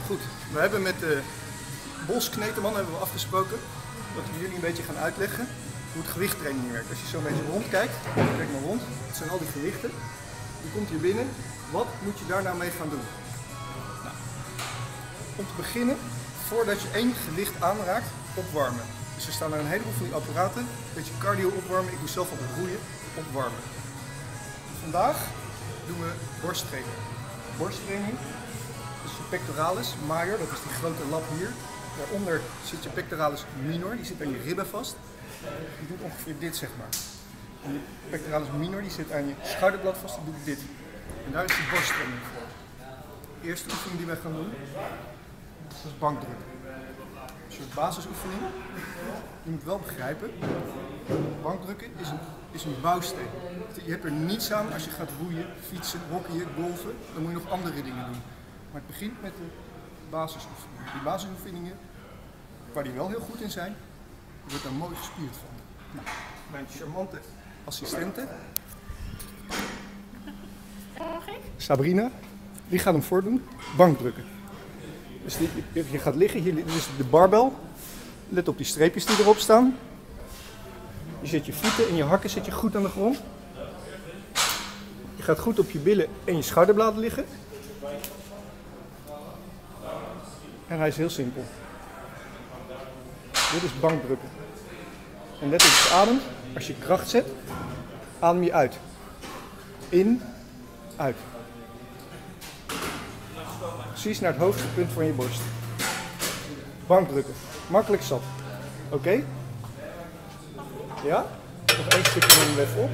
Goed, we hebben met de Bols-Kneteman hebben we afgesproken dat we jullie een beetje gaan uitleggen hoe het gewichttraining werkt. Als je zo een beetje rondkijkt, kijk maar rond, het zijn al die gewichten. Je komt hier binnen, wat moet je daar nou mee gaan doen? Nou, om te beginnen, voordat je één gewicht aanraakt, opwarmen. Dus er staan er een heleboel van die apparaten, een beetje cardio opwarmen, ik doe zelf op het roeien, opwarmen. Vandaag doen we borsttraining. Borsttraining is je pectoralis major, dat is die grote lap hier. Daaronder zit je pectoralis minor, die zit aan je ribben vast. Die doet ongeveer dit, zeg maar. En je pectoralis minor die zit aan je schouderblad vast, die doet dit. En daar is die borsttraining voor. De eerste oefening die wij gaan doen, dat is bankdrukken. Een soort basisoefening. Je moet wel begrijpen, bankdrukken is een bouwsteen. Je hebt er niets aan als je gaat roeien, fietsen, hockeyen, golfen, dan moet je nog andere dingen doen. Maar het begint met de basisoefeningen. Die basisoefeningen, waar die wel heel goed in zijn, je wordt daar mooi gespierd van. Nou, mijn charmante assistente, Sabrina, die gaat hem voordoen, bankdrukken. Dus je gaat liggen, hier dit is de barbel. Let op die streepjes die erop staan. Je zet je voeten en je hakken zet je goed aan de grond. Je gaat goed op je billen en je schouderbladen liggen. En hij is heel simpel. Dit is bankdrukken. En let op je adem. Als je kracht zet, adem je uit. In, uit. Precies naar het hoogste punt van je borst. Bankdrukken. Makkelijk zat. Oké? Ja? Nog één stukje nemen we even op.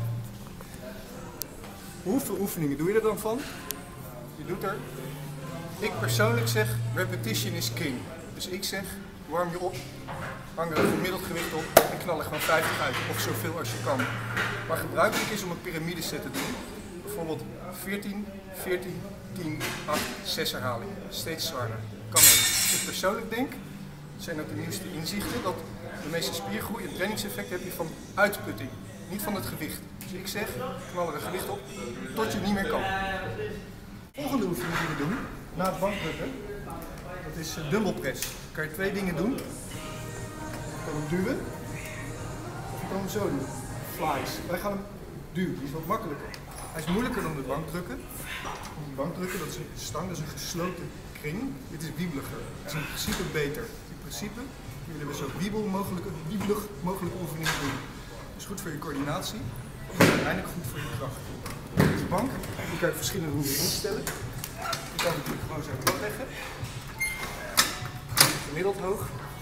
Hoeveel oefeningen doe je er dan van? Je doet er, ik persoonlijk zeg, repetition is king. Dus ik zeg, warm je op, hang er een gemiddeld gewicht op en knal er gewoon 50 uit. Of zoveel als je kan. Maar gebruikelijk is om een piramideset te doen. Bijvoorbeeld 14, 14, 10, 8, 6 herhalingen. Steeds zwaarder. Kan ook. Ik persoonlijk denk, dat zijn ook de nieuwste inzichten, dat de meeste spiergroei en trainingseffect heb je van uitputting, niet van het gewicht. Dus ik zeg, knal er een gewicht op tot je niet meer kan. De volgende oefening die we doen, na het bankdrukken, dat is dumbbell press. Dan kan je twee dingen doen. Je kan hem duwen, of je kan hem zo doen. Flies. Wij gaan hem duwen, die is wat makkelijker. Hij is moeilijker dan de bankdrukken. De bankdrukken, dat is een stang, dat is een gesloten kring. Dit is wiebeliger. Het is in principe beter. In principe willen we zo wiebelig mogelijke oefeningen doen. Dat is goed voor je coördinatie en uiteindelijk goed voor je kracht. Deze bank, die kan je op verschillende manieren instellen. Je kan natuurlijk gewoon zo plat leggen. Gemiddeld hoog.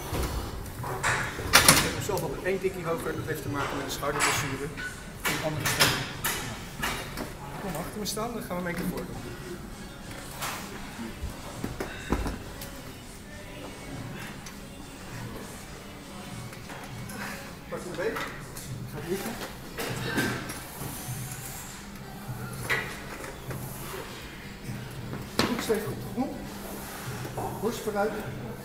Ik heb hem zelf al één tikje hoger, dat heeft te maken met de schouderblessure. Een andere stelling. Kom achter me staan, dan gaan we een keer voor doen. Pak je beet, gaat liggen. Goed stevig op de grond. Borst vooruit.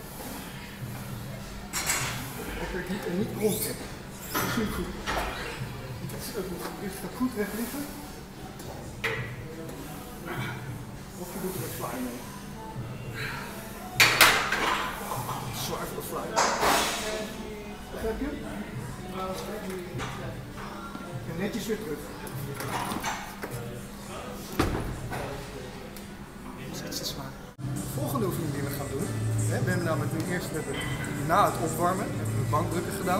En niet rondtrekken. Dat is niet goed. Het gaat goed recht liggen. Of je doet er een fly mee. Zwaar voor de fly. Begrijp je? En netjes weer terug. Dat is iets te zwaar. De volgende oefening die we gaan doen. We hebben namelijk nu eerst na het opwarmen hebben we bankdrukken gedaan.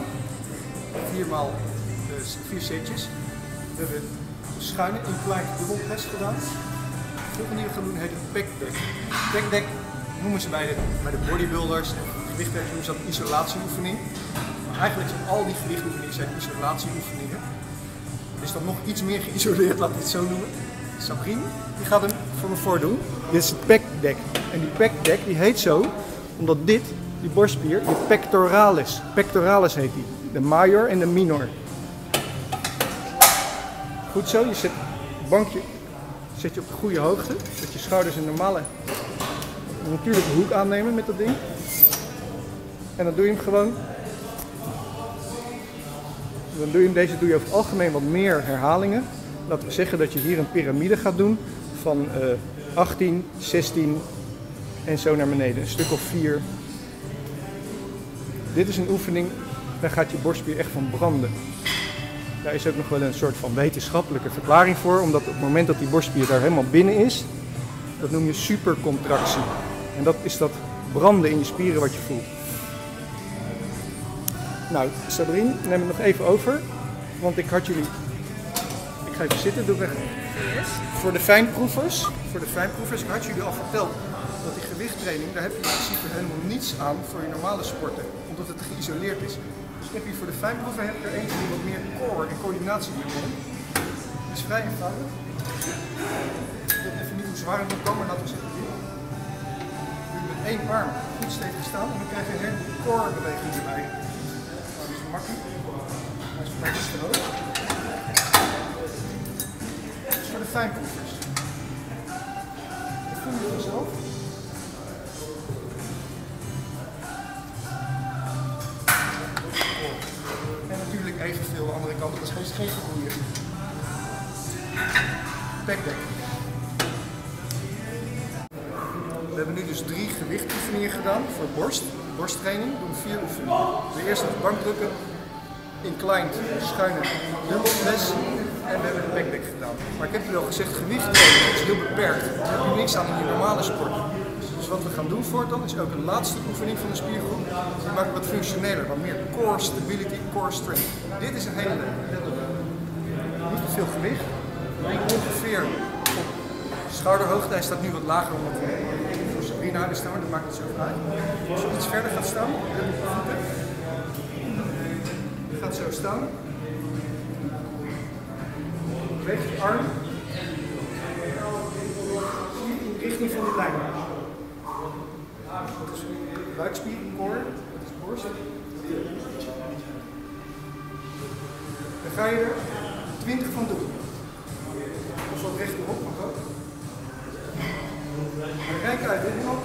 4 setjes. We hebben schuine incline double press gedaan. De volgende die we gaan doen heet een pec deck. Pec deck noemen ze bij de bodybuilders en gewichtwerkers noemen ze dat een isolatieoefening. Maar eigenlijk zijn al die gewichtoefeningen zijn isolatieoefeningen. Het is dan nog iets meer geïsoleerd, laat ik het zo noemen. Sabrine, die gaat hem voor me voordoen. Dit is het pec deck. En die pec deck die heet zo omdat die borstspier, je pectoralis heet die. De major en de minor. Goed zo, je zet het bankje op de goede hoogte, dat je schouders een natuurlijke hoek aannemen met dat ding. En dan doe je hem gewoon. Deze doe je over het algemeen wat meer herhalingen. Laten we zeggen dat je hier een piramide gaat doen van 18, 16, En zo naar beneden, een stuk of 4. Dit is een oefening, daar gaat je borstspier echt van branden. Daar is ook nog wel een soort van wetenschappelijke verklaring voor, omdat op het moment dat die borstspier daar helemaal binnen is, dat noem je supercontractie. En dat is dat branden in je spieren wat je voelt. Nou, Sabrine, neem het nog even over, want ik ga even zitten, doe weg. Yes. Voor de fijnproevers, ik had jullie al verteld dat die gewichttraining, daar heb je in principe helemaal niets aan voor je normale sporten, omdat het geïsoleerd is. Dus ik heb hier voor de fijnproever er eentje die wat meer core en coördinatie moet hebben. Die is vrij eenvoudig. Ik weet even niet hoe zwaar het moet komen, laten we zeggen dit. Doe je met één arm goed stevig staan en dan krijg je een hele core beweging erbij. Nou, dat is makkelijk. Hij is een beetje te hoog. Dat is voor de fijnproevers. Dat voel je vanzelf. En natuurlijk evenveel aan de andere kant, dat is geen verroeien. Backdeck. We hebben nu dus 3 gewichtsоefeningen gedaan voor borsttraining. We doen 4 oefeningen. De eerste is bankdrukken, inclined, schuine dumbbell press en we hebben de backdeck gedaan. Maar ik heb jullie al gezegd, gewichttraining is heel beperkt. Daar heb je niks aan in je normale sport. Dus wat we gaan doen voortaan is ook een laatste oefening van de spiergroep. Die maakt het wat functioneler, wat meer core stability, core strength. Dit is een hele leuke. Niet te veel gewicht, ongeveer op schouderhoogte. Hij staat nu wat lager omdat we voor Sabrina hebben staan, dat maakt niet zoveel uit. Als je iets verder gaat staan, je gaat zo staan. Beweeg je arm in de richting van de lijn. Dat is buikspier, core, dat is borst. Dan ga je er 20 van doen. Of wat rechterop mag ook. Rijk uit dit nog.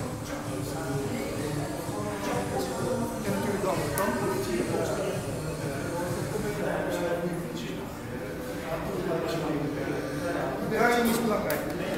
En natuurlijk de andere kant. Draaien is belangrijk.